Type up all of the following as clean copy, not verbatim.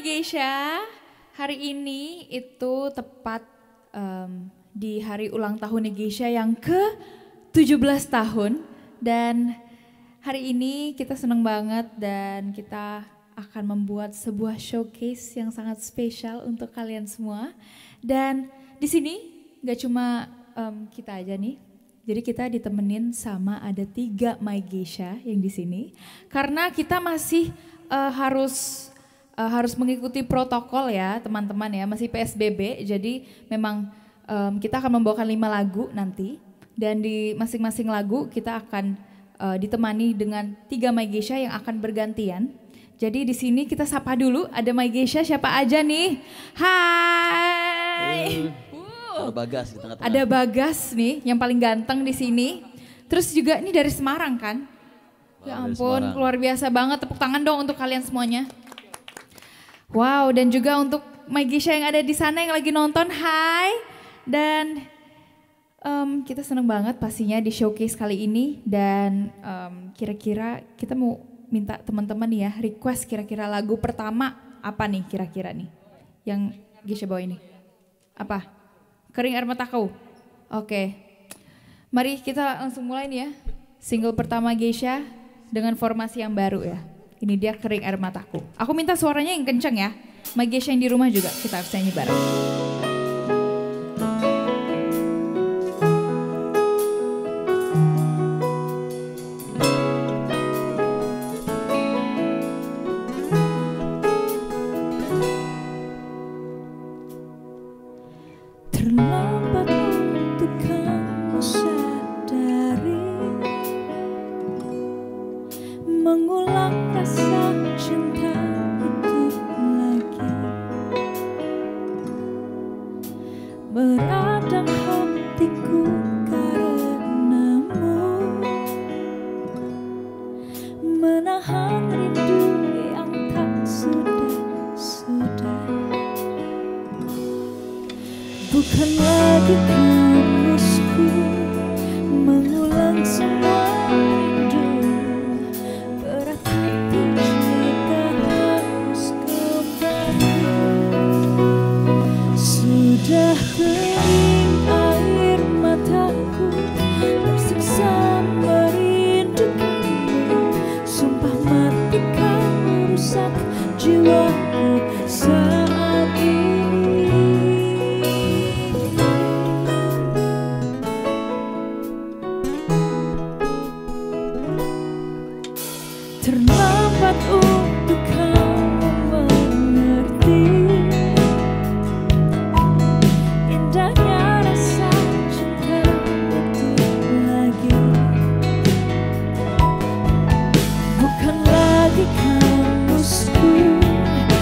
Geisha, hari ini itu tepat di hari ulang tahun Geisha yang ke-17 tahun. Dan hari ini kita senang banget dan kita akan membuat sebuah showcase yang sangat spesial untuk kalian semua. Dan di sini gak cuma kita aja nih, jadi kita ditemenin sama ada 3 My Geisha yang di sini. Karena kita masih harus mengikuti protokol ya teman-teman ya, masih PSBB. Jadi memang kita akan membawakan 5 lagu nanti. Dan di masing-masing lagu kita akan ditemani dengan 3 My Geisha yang akan bergantian. Jadi di sini kita sapa dulu, ada My Geisha siapa aja nih? Hai. Ada Bagas di tengah-tengah. Ada Bagas nih yang paling ganteng di sini. Terus juga ini dari Semarang kan? Ya ampun, luar biasa banget. Tepuk tangan dong untuk kalian semuanya. Wow, dan juga untuk My Geisha yang ada di sana yang lagi nonton, hai. Dan kita seneng banget pastinya di showcase kali ini. Dan kira-kira kita mau minta teman-teman ya request kira-kira lagu pertama apa nih kira-kira nih yang Geisha bawa ini. Apa? Kering Air Mataku. Oke. Mari kita langsung mulai nih ya. Single pertama Geisha dengan formasi yang baru ya. Ini dia Kering Air Mataku. Aku minta suaranya yang kenceng ya. My Geisha yang di rumah juga kita harus nyanyi bareng. Terlambat untuk kamu sadari, mengulang rasa cinta itu lagi. Beradang hatiku karenamu, menahan rindu yang tak sudah-sudah. Bukan lagi kamusku mengulang semua rindu. Berat hati jika harus kembali. Sudah kering air mataku, tersiksa merindukanmu. Sumpah mati kau rusak jiwaku saat ini. Terlambat untuk kamu mengerti indahnya rasa cinta itu lagi. Bukan lagi kamusku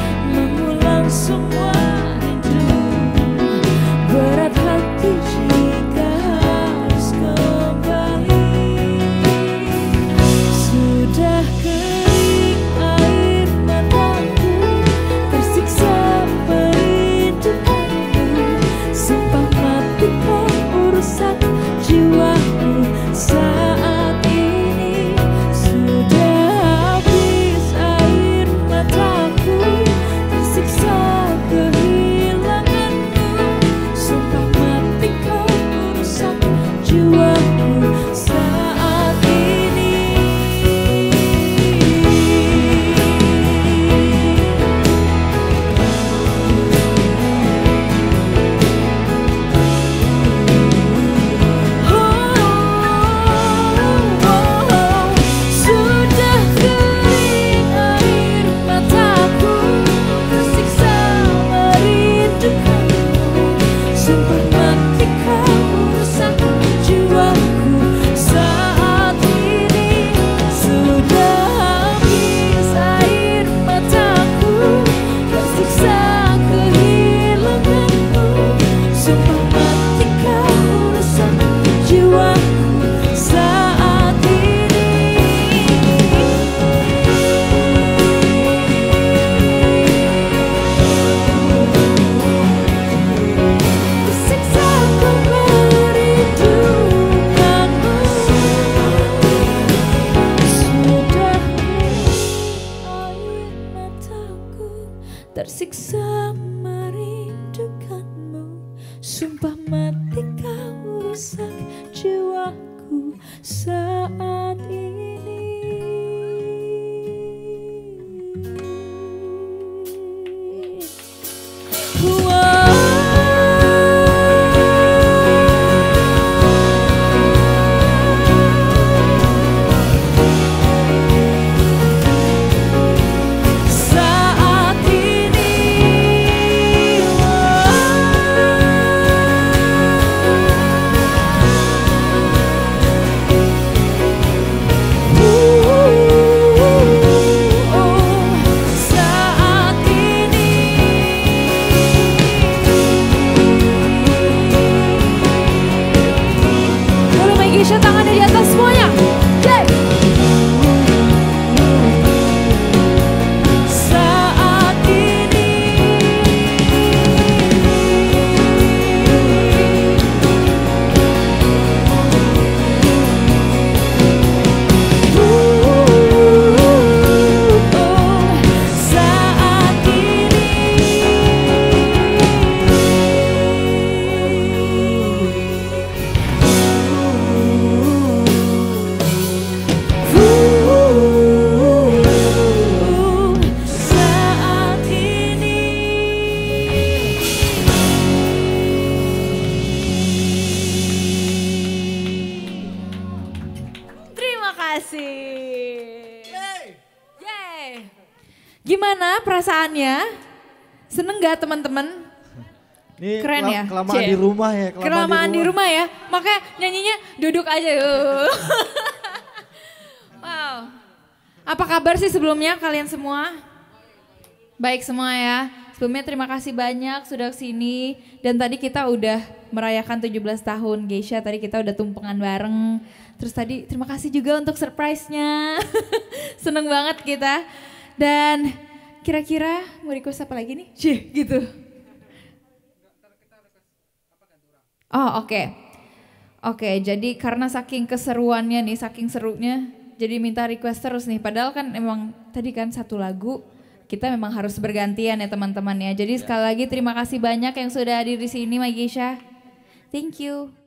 tersiksa merindukanmu. Sumpah mati kau rusak jiwaku saat ini. Tangannya di atas semuanya. Jay. Saat ini saat Terima kasih. Yeay. Gimana perasaannya? Seneng gak teman-teman? Ini Keren ya? kelamaan Cie. di rumah ya. Kelamaan di rumah ya. Makanya nyanyinya duduk aja. Wow. Apa kabar sih sebelumnya kalian semua? Baik semua ya. Sebelumnya terima kasih banyak sudah kesini. Dan tadi kita udah merayakan 17 tahun Geisha. Tadi kita udah tumpengan bareng. Terus tadi terima kasih juga untuk surprise-nya. Seneng banget kita. Dan kira-kira mau request apa lagi nih? Cih gitu. Oh oke. Oke, jadi karena saking keseruannya nih, saking serunya, jadi minta request terus nih. Padahal kan emang tadi kan satu lagu, kita memang harus bergantian ya teman-teman ya. Jadi sekali lagi terima kasih banyak yang sudah hadir di sini, Geisha. Thank you.